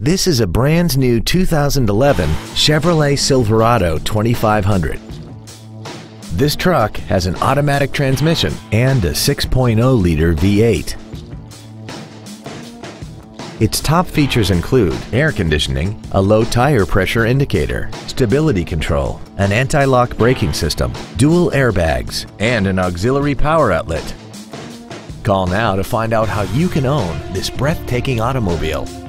This is a brand new 2011 Chevrolet Silverado 2500. This truck has an automatic transmission and a 6.0-liter V8. Its top features include air conditioning, a low tire pressure indicator, stability control, an anti-lock braking system, dual airbags, and an auxiliary power outlet. Call now to find out how you can own this breathtaking automobile.